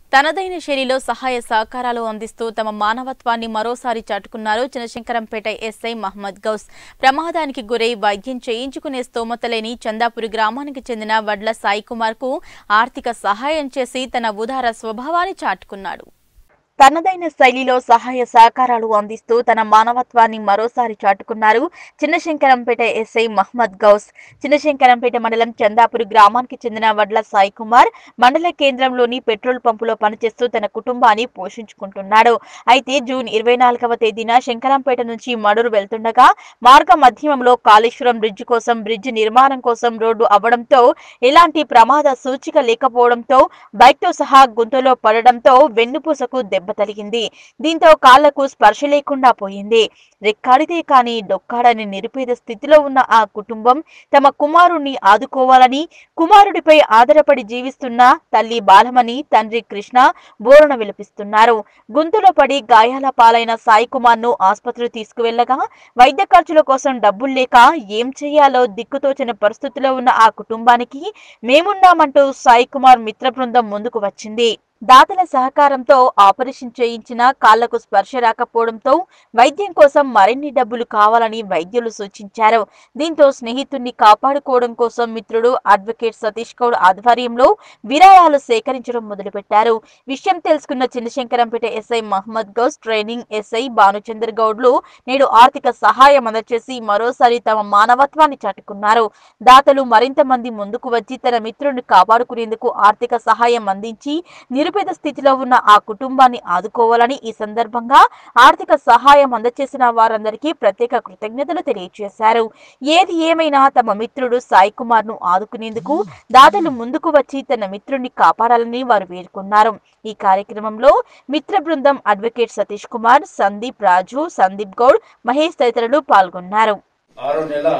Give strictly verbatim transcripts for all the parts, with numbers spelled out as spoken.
తనదైన శైలిలో సహాయ సహకారాలు అందిస్తూ తమ మానవత్వాన్ని మరోసారి చాటుకున్నారు చినశంకరంపేట ఎస్ఐ మహమ్మద్ గౌస్. ప్రమాదానికి గురై వైద్యం చేయించుకునే స్తోమత లేని చందాపురి గ్రామానికి చెందిన వడ్ల సాయి కుమార్ కు ఆర్థిక సహాయం చేసి తన ఉదార స్వభావాన్ని చాటుకున్నాడు. తనదైన శైలిలో సహాయ సహకారాలు అందిస్తూ తన మానవత్వాన్ని మరోసారి చాటుకున్నారు చినశంకరంపేట ఎస్ఐ మహమ్మద్ గౌస్. చినశంకరంపేట మండలం చందాపురి గ్రామానికి చెందిన వడ్ల సాయి కుమార్ మండల కేంద్రంలోని పెట్రోల్ పంపులో పనిచేస్తూ తన కుటుంబాన్ని పోషించుకుంటున్నాడు. అయితే జూన్ ఇరవై నాలుగవ తేదీన శంకరంపేట నుంచి మడూరు వెళ్తుండగా మార్గ మధ్యమంలో కాళేశ్వరం బ్రిడ్జ్ కోసం బ్రిడ్జ్ నిర్మాణం కోసం రోడ్డు అవ్వడంతో ఎలాంటి ప్రమాద సూచిక లేకపోవడంతో బైక్ తో సహా గుంతలో పడడంతో వెన్నుపూసకు దెబ్బ తగిలింది. దీంతో కాళ్లకు స్పర్శ లేకుండా పోయింది. రెక్కాడితే కాని డొక్కాడని నిరుపేద స్థితిలో ఉన్న ఆ కుటుంబం తమ కుమారుణ్ణి ఆదుకోవాలని, కుమారుడిపై ఆధారపడి జీవిస్తున్న తల్లి బాలమని, తండ్రి కృష్ణ బోరణ విలపిస్తున్నారు. గుంతలో పడి గాయాల పాలైన సాయి కుమార్ ను ఆసుపత్రికి తీసుకువెళ్లగా వైద్య ఖర్చుల కోసం డబ్బులు లేక ఏం చేయాలో దిక్కుతోచని పరిస్థితిలో ఉన్న ఆ కుటుంబానికి మేమున్నామంటూ సాయి కుమార్ మిత్ర బృందం ముందుకు వచ్చింది. దాతల సహకారంతో ఆపరేషన్ చేయించిన కాళ్లకు స్పర్శ రాకపోవడంతో వైద్యం కోసం మరిన్ని డబ్బులు కావాలని వైద్యులు సూచించారు. దీంతో స్నేహితుడిని కాపాడుకోవడం కోసం మిత్రుడు అడ్వకేట్ సతీష్ గౌడ్ ఆధ్వర్యంలో విరాళాలు సేకరించడం మొదలుపెట్టారు. విషయం తెలుసుకున్న Chinashankarampet SI Mohammed Ghouse, training SI Bhanuchander గౌడ్లు నేడు ఆర్థిక సహాయం అందజేసి మరోసారి తమ మానవత్వాన్ని చాటుకున్నారు. దాతలు మరింత మంది ముందుకు వచ్చి తన మిత్రుడిని కాపాడుకునేందుకు ఆర్థిక సహాయం అందించి నిరుపేద స్థితిలో ఉన్న ఆ కుటుంబాన్ని ఆదుకోవాలని ఈ సందర్భంగా ఆర్థిక సహాయం అందజేసిన వారందరికీ ప్రత్యేక కృతజ్ఞతలు తెలియజేశారు. ఏది ఏమైనా తమ మిత్రుడు సాయి కుమార్ ను ఆదుకునేందుకు దాతలు ముందుకు వచ్చి తన మిత్రుడిని కాపాడాలని వారు వేడుకున్నారు. ఈ కార్యక్రమంలో మిత్ర బృందం అడ్వకేట్ సతీష్ కుమార్, సందీప్ రాజు, సందీప్ గౌడ్, మహేష్ తదితరులు పాల్గొన్నారు. ఆరో నెల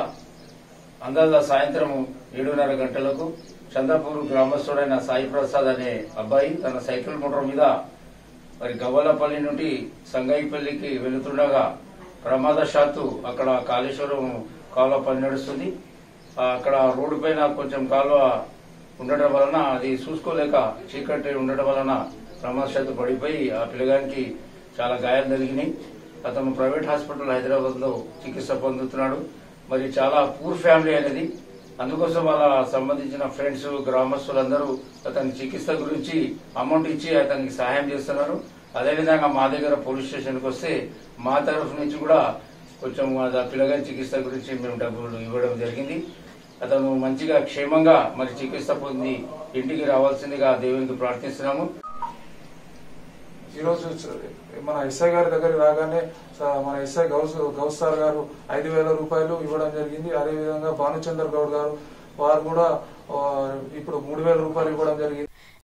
అందాజ సాయంత్రం ఏడున్నర గంటలకు చందాపూర్ గ్రామస్తుడైన సాయి ప్రసాద్ అనే అబ్బాయి తన సైకిల్ మోటార్ మీద మరి గవ్వలపల్లి నుండి సంగైపల్లికి వెళుతుండగా ప్రమాదశాత్తు అక్కడ కాళేశ్వరం కాలువ పని నడుస్తుంది. అక్కడ రోడ్డు పైన కొంచెం కాలువ ఉండటం వలన అది చూసుకోలేక చీకటి ఉండటం వలన ప్రమాదశాత్తు పడిపోయి ఆ పిల్లగానికి చాలా గాయాలు జరిగినాయి. అతను ప్రైవేట్ హాస్పిటల్ హైదరాబాద్ లో చికిత్స పొందుతున్నాడు. మరి చాలా పూర్ ఫ్యామిలీ అనేది, అందుకోసం వాళ్ళ సంబంధించిన ఫ్రెండ్స్, గ్రామస్తులందరూ అతని చికిత్స గురించి అమౌంట్ ఇచ్చి అతనికి సహాయం చేస్తున్నారు. అదేవిధంగా మా దగ్గర పోలీస్ స్టేషన్కి వస్తే మా తరఫు నుంచి కూడా కొంచెం పిల్లగాని చికిత్స గురించి మేము డబ్బులు ఇవ్వడం జరిగింది. అతను మంచిగా క్షేమంగా మరి చికిత్స పొంది ఇంటికి రావాల్సిందిగా దేవునికి ప్రార్థిస్తున్నాము. ఈరోజు మన ఎస్ఐ గారి దగ్గరికి రాగానే మన ఎస్ఐ గౌస్ గౌస్ సార్ గారు ఐదు వేల రూపాయలు ఇవ్వడం జరిగింది. అదేవిధంగా భానుచందర్ గౌడ్ గారు వారు కూడా ఇప్పుడు మూడు వేల రూపాయలు ఇవ్వడం జరిగింది.